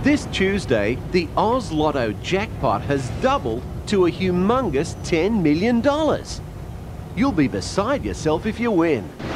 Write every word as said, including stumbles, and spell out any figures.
This Tuesday, the Oz Lotto jackpot has doubled to a humongous ten million dollars. You'll be beside yourself if you win.